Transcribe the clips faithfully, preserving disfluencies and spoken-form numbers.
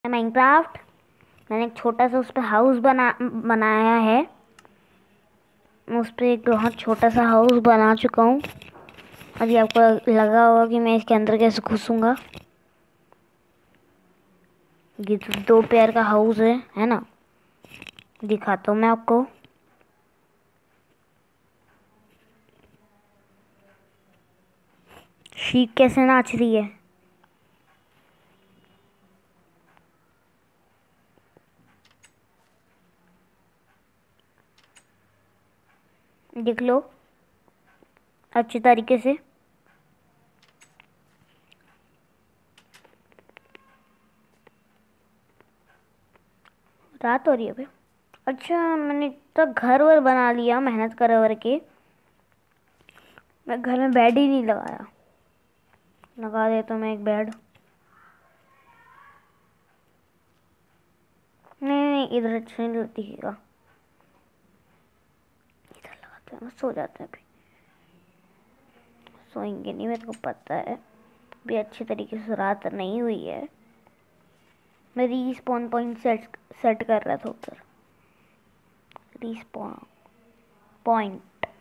Minecraft. मैंने एक छोटा सा उस पर हाउस बना बनाया है। मैं उस पर एक बहुत छोटा सा हाउस बना चुका हूँ। अभी आपको लगा होगा कि मैं इसके अंदर कैसे घुसूंगा। ये तो दो पेयर का हाउस है है ना। दिखाता हूँ मैं आपको। शीप कैसे नाच रही है। देख लो अच्छे तरीके से। रात हो रही है अभी। अच्छा मैंने तो घर वर बना लिया मेहनत कर वर के। मैं घर में बेड ही नहीं लगाया। लगा देता मैं एक बेड। नहीं नहीं इधर अच्छा नहीं दिखेगा। इधर लगाते हैं सो जाते हैं। अभी सोएंगे नहीं मेरे को पता है। भी अच्छी तरीके से रात नहीं हुई है। मैं रीस्पॉन पॉइंट सेट सेट कर रहा था उधर। Respawn point.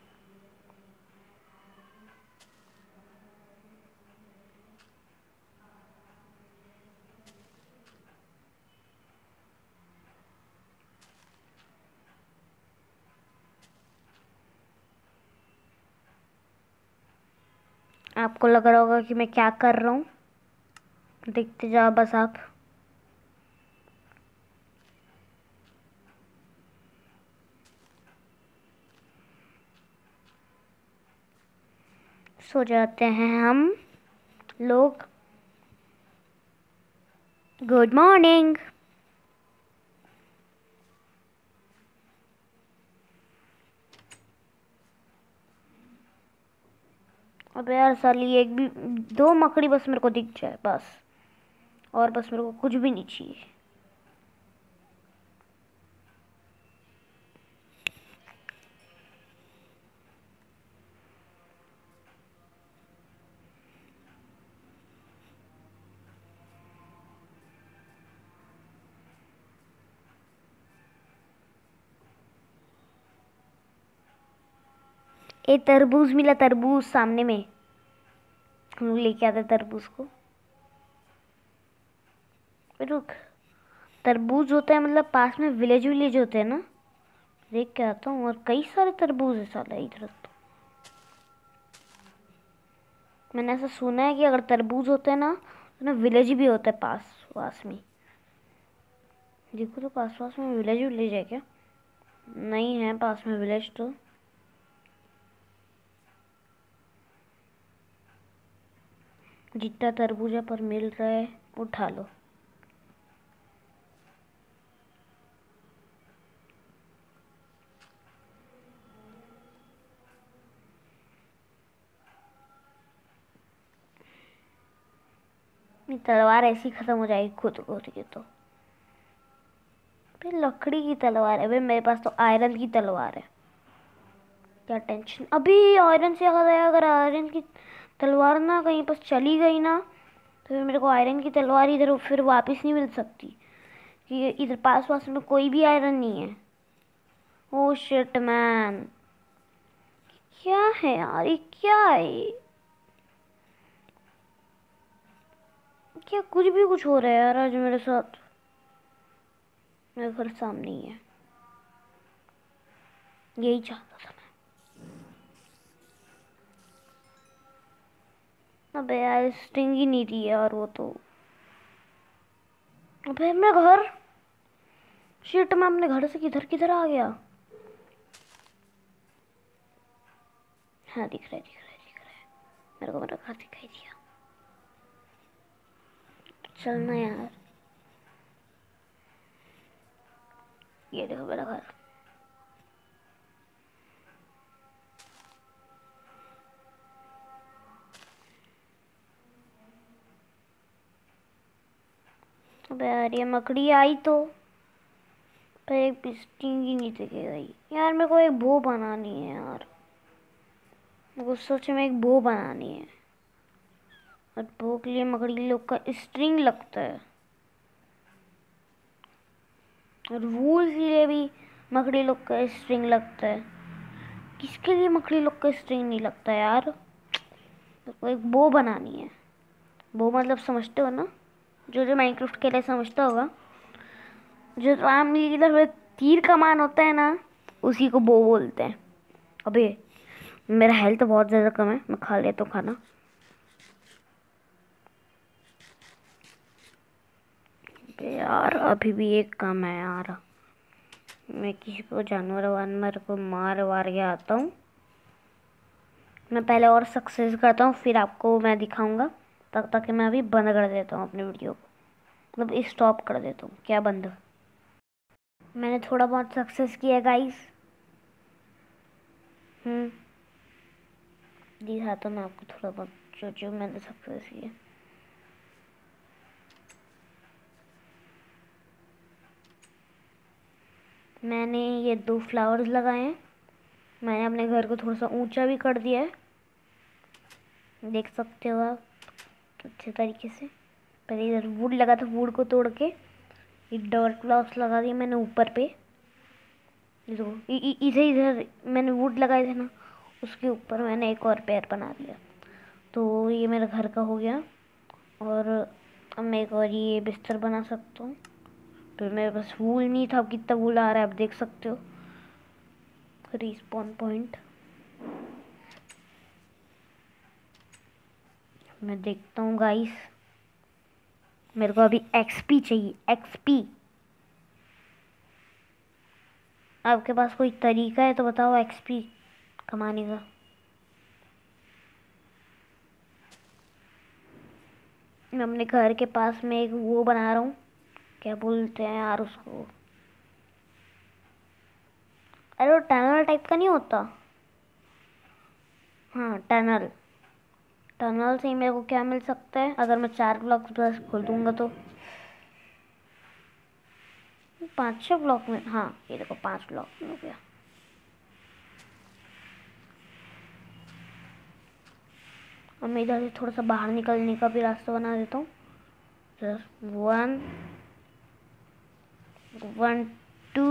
आपको लग रहा होगा कि मैं क्या कर रहा हूँ। देखते जाओ बस आप। सो जाते हैं हम लोग। Good morning. अबे यार साली एक भी दो मकड़ी बस मेरे को दिख जाए बस। और बस मेरे को कुछ भी नहीं चाहिए। एक तरबूज मिला। तरबूज सामने में हम लोग लेके आते तरबूज को। रुक। तरबूज होता है मतलब पास में विलेज विलेज होते हैं ना। देख के आता हूँ और कई सारे तरबूज है साला इधर तो। मैंने ऐसा सुना है कि अगर तरबूज होते हैं ना तो ना विलेज भी होता है पास पास में। देखो तो पास पास में विलेज विलेज है क्या। नहीं है पास में विलेज तो। जितना तरबूजा पर मिल रहा है उठा लो। तलवार ऐसी खत्म हो जाएगी खुद को ये तो। फिर लकड़ी की तलवार है भाई मेरे पास तो आयरन की तलवार है। क्या टेंशन। अभी आयरन से याद आया अगर आयरन की तलवार ना कहीं पर चली गई ना तो फिर मेरे को आयरन की तलवार इधर फिर वापस नहीं मिल सकती। कि इधर पास पास में कोई भी आयरन नहीं है। Oh shit man. क्या है यार ये क्या है। क्या कुछ भी कुछ हो रहा है यार आज मेरे साथ। मेरे घर सामने ही है। यही चाहता था मैं। अबे यार स्टिंग ही नहीं थी यार वो तो। अबे मैं घर। शिट मैं अपने घर से किधर किधर आ गया। हाँ दिख रहा है दिख रहा है दिख रहा है। मेरे को मेरा घर दिखाई दिया। चलना यार। ये देखो मेरा घर। अबे यार ये मकड़ी आई तो पर एक पिस्टिंग ही नहीं दिखे गई यार। मेरे को एक बो बनानी है यार। मेरे को सोच में एक बो बनानी है। और बो के लिए मकड़ी लोग का स्ट्रिंग लगता है। और वूल के लिए भी मकड़ी लोग का स्ट्रिंग लगता है। किसके लिए मकड़ी लोग का स्ट्रिंग नहीं लगता यार? तो एक बो बनानी है। बो मतलब समझते हो ना, जो जो माइनक्राफ्ट के लिए समझता होगा, जो रामलीला में तीर कमान होता है ना, उसी को बो बोलते हैं। अबे मेरा हेल्थ तो बहुत ज़्यादा कम है, मैं खा लेता हूँ खाना। अबे यार अभी भी एक कम है यार। मैं किसी को जानवर वानवर को मार वार के आता हूँ। मैं पहले और सक्सेस करता हूँ, फिर आपको मैं दिखाऊंगा। तब तक मैं अभी बंद कर देता हूँ अपने वीडियो को, मतलब स्टॉप कर देता हूँ। क्या बंद? मैंने थोड़ा बहुत सक्सेस किया गाइस। हम्म दिखाता हूँ मैं आपको थोड़ा बहुत जो जो मैंने सक्सेस किया। मैंने ये दो फ्लावर्स लगाए हैं। मैंने अपने घर को थोड़ा सा ऊंचा भी कर दिया है, देख सकते हो आप अच्छे तरीके से। पहले इधर वुड लगा था, वुड को तोड़ के ये डॉट ब्लॉक्स लगा दिए मैंने ऊपर पे। देखो इधर इधर मैंने वुड लगाए थे ना, उसके ऊपर मैंने एक और पेड़ बना दिया। तो ये मेरा घर का हो गया। और अब मैं एक और ये बिस्तर बना सकता हूँ। तो मेरे पास वूल नहीं था, अब कितना वूल आ रहा है आप देख सकते हो। रिस्पॉन पॉइंट मैं देखता हूँ गाइस। मेरे को अभी एक्सपी चाहिए, एक्सपी। आपके पास कोई तरीका है तो बताओ एक्सपी कमाने का। मैं अपने घर के पास में एक वो बना रहा हूँ, क्या बोलते हैं यार उसको? अरे वो टनल टाइप का नहीं होता? हाँ टनल। टनल से ही मेरे को क्या मिल सकता है अगर मैं चार ब्लॉक्स बस खोल दूंगा तो? पाँच छः ब्लॉक में, हाँ ये देखो पाँच ब्लॉक में हो गया। और मैं इधर से थोड़ा सा बाहर निकलने का भी रास्ता बना देता हूँ। वन वन टू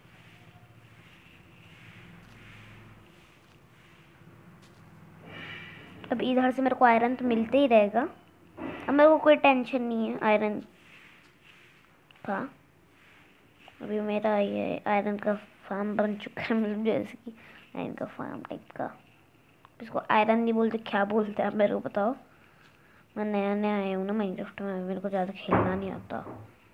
अब इधर से मेरे को आयरन तो मिलते ही रहेगा। अब मेरे को कोई टेंशन नहीं है आयरन का। अभी मेरा ये आयरन का फार्म बन चुका है, मतलब जैसे कि आयरन का फार्म टाइप का। इसको आयरन नहीं बोलते, क्या बोलते हैं आप मेरे को बताओ? मैं नया नया आया हूँ ना माइनक्राफ्ट में, मेरे को ज़्यादा खेलना नहीं आता।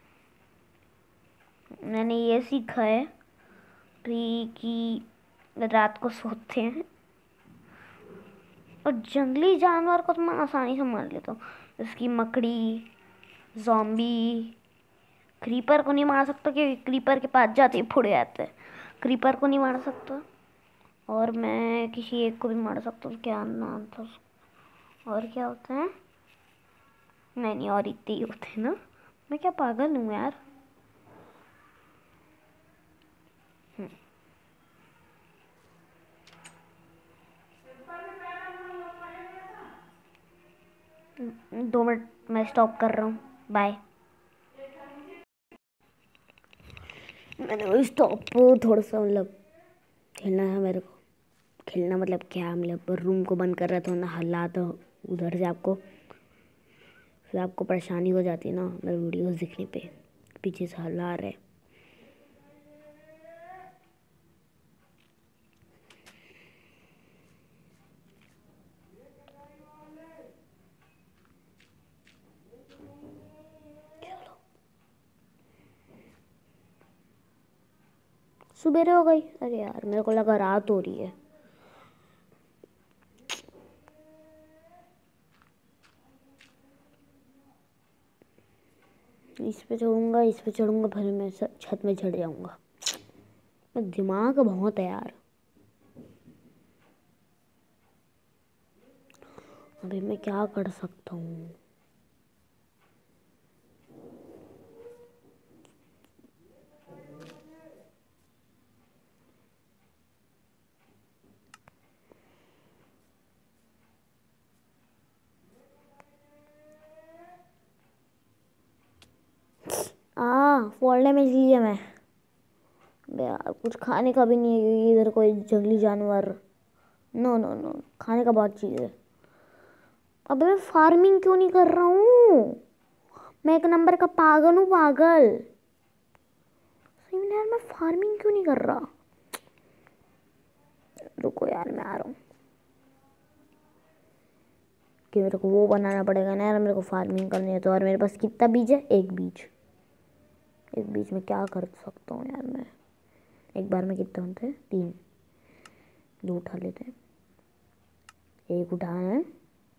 मैंने ये सीखा है भी कि रात को सोते हैं और जंगली जानवर को तो मैं आसानी से मार लेता हूँ। इसकी मकड़ी, ज़ॉम्बी। क्रीपर को नहीं मार सकता क्योंकि क्रीपर के पास जाते ही फुड़ जाते हैं। क्रीपर को नहीं मार सकता। और मैं किसी एक को भी मार सकता हूँ, क्या नाम था उसका? और क्या होता है? नहीं नहीं और इतने ही होते हैं ना। मैं क्या पागल हूँ यार? दो मिनट मैं स्टॉप कर रहा हूँ, बाय। मैंने स्टॉप थोड़ा सा मतलब खेलना है मेरे को। खेलना मतलब क्या, मतलब रूम को बंद कर रहा था ना, हल्ला तो उधर से आपको फिर आपको परेशानी हो जाती है ना मेरे वीडियोस दिखने पे, पीछे से हल्ला आ रहा है। सुबह हो गई? अरे यार मेरे को लगा रात हो रही है। इस पे चढ़ूंगा, इस पे चढ़ूंगा, फिर मैं छत में चढ़ जाऊंगा। दिमाग बहुत है यार। अभी मैं क्या कर सकता हूँ? आ फॉल डैमेज लिया मैं। यार कुछ खाने का भी नहीं है क्योंकि इधर कोई जंगली जानवर, नो नो नो, खाने का बहुत चीज़ है। अबे मैं फार्मिंग क्यों नहीं कर रहा हूँ? मैं एक नंबर का पागल हूँ, पागल। सही में यार मैं फार्मिंग क्यों नहीं कर रहा? रुको यार मैं आ रहा हूँ कि मेरे को वो बनाना पड़ेगा ना यार, मेरे को फार्मिंग करनी है तो। और मेरे पास कितना बीज है? एक बीज। एक बीज में क्या कर सकता हूँ यार मैं? एक बार में कितने होते हैं? तीन। दो उठा लेते हैं, एक उठाना है,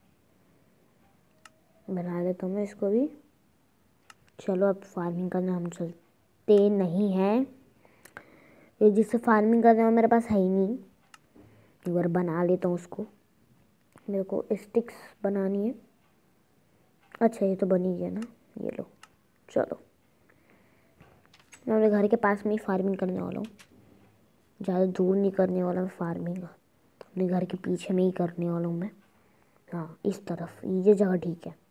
बना लेता हूँ मैं इसको भी। चलो अब फार्मिंग करने हम चलते नहीं हैं, ये जिससे फार्मिंग करने में मेरे पास है ही नहीं। एक बार बना लेता हूँ उसको। मेरे को स्टिक्स बनानी है। अच्छा ये तो बन ही गया ना, ये लो। चलो मैं अपने घर के पास में ही फार्मिंग करने वाला हूँ, ज़्यादा दूर नहीं करने वाला मैं फार्मिंग, अपने घर के पीछे में ही करने वाला हूँ मैं। हाँ इस तरफ, ये जगह ठीक है।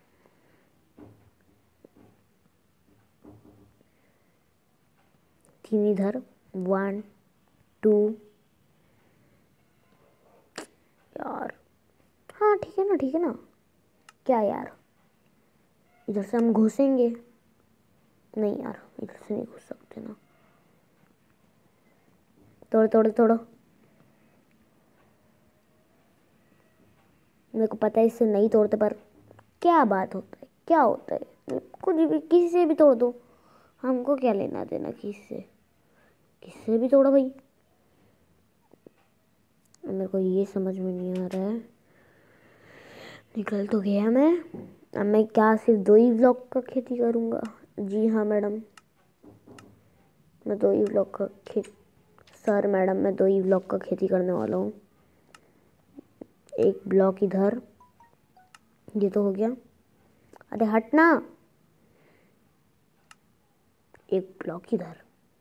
तीन इधर, वन टू, यार हाँ ठीक है ना, ठीक है ना। क्या यार, इधर से हम घुसेंगे? नहीं यार इधर से नहीं घुस सकते ना। तोड़ो तोड़ो तोड़ो, मेरे को पता है इससे नहीं तोड़ते, पर क्या बात होता है, क्या होता है? कुछ भी, किसी से भी तोड़ दो, हमको क्या लेना देना किसी से, किसी से भी तोड़ो भाई। मेरे को ये समझ में नहीं आ रहा है। निकल तो गया मैं। अब मैं क्या सिर्फ दो ही ब्लॉक का खेती करूँगा? जी हाँ मैडम, मैं दो ही ब्लॉक का खेती, सर मैडम मैं दो ही ब्लॉक का खेती करने वाला हूँ। एक ब्लॉक इधर, ये तो हो गया। अरे हटना। एक ब्लॉक इधर।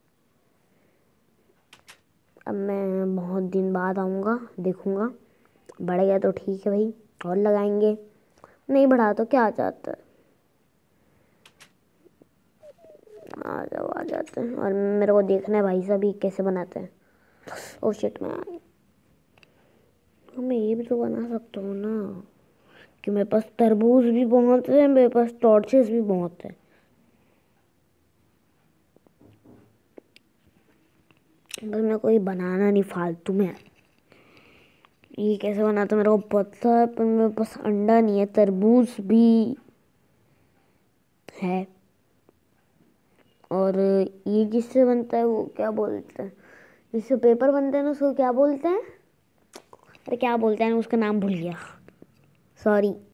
अब मैं बहुत दिन बाद आऊँगा, देखूँगा बढ़ गया तो ठीक है भाई, और लगाएंगे, नहीं बढ़ा तो क्या चाहता है। आ जाओ आ जाते हैं। और मेरे को देखना है भाई साहब ये कैसे बनाते हैं। ओ शिट मैं मैं ये भी तो बना सकता हूँ ना, कि मेरे पास तरबूज भी बहुत है, मेरे पास टॉर्चेस भी बहुत है। बस मेरे को ये बनाना नहीं फालतू में। ये कैसे बनाते मेरे को पता है, पर मेरे पास अंडा नहीं है। तरबूज भी है। और ये किससे बनता है, वो क्या बोलते हैं, जिससे पेपर बनते हैं ना उसको क्या बोलते हैं? अरे क्या बोलते हैं, उसका नाम भूल गया, सॉरी।